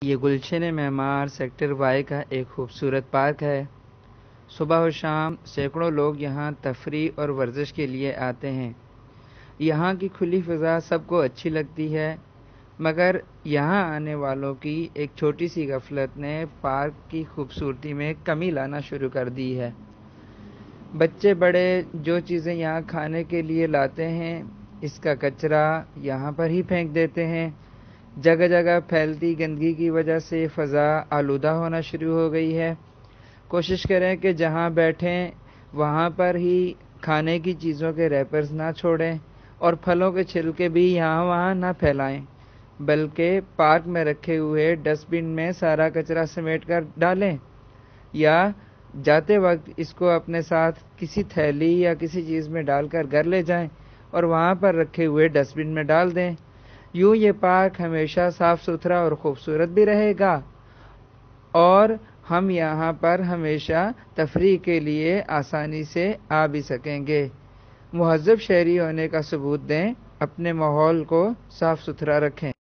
یہ گلشن معمار sector Y کا ایک خوبصورت پارک ہے۔ صبح و شام سینکڑوں لوگ یہاں تفریح اور ورزش کے لیے آتے ہیں۔ یہاں کی کھلی فضا سب کو اچھی لگتی ہے، مگر یہاں آنے والوں کی ایک چھوٹی سی غفلت نے پارک کی خوبصورتی میں کمی لانا شروع کر دی ہے۔ بچے بڑے جو چیزیں یہاں کھانے کے لیے لاتے ہیں، اس کا کچرا یہاں پر ہی پھینک دیتے ہیں۔ جگہ جگہ پھیلتی گندگی کی وجہ سے فضا آلودہ ہونا شروع ہو گئی ہے۔ کوشش کریں کہ جہاں بیٹھیں وہاں پر ہی کھانے کی چیزوں کے ریپرز نہ چھوڑیں اور پھلوں کے چھلکے بھی یہاں وہاں نہ پھیلائیں، بلکہ پارک میں رکھے ہوئے ڈسٹ بن میں سارا کچرا سمیٹ کر ڈالیں، یا جاتے وقت اس کو اپنے ساتھ کسی تھیلی یا کسی چیز میں ڈال کر گھر لے جائیں اور وہاں پر رکھے ہوئے ڈسٹ بن میں ڈال دیں۔ یوں یہ پارک ہمیشہ صاف ستھرا اور خوبصورت بھی رہے گا، اور ہم یہاں پر ہمیشہ تفریح کے لیے آسانی سے آ بھی سکیں گے۔ مہذب شہری ہونے کا ثبوت دیں، اپنے ماحول کو صاف ستھرا رکھیں۔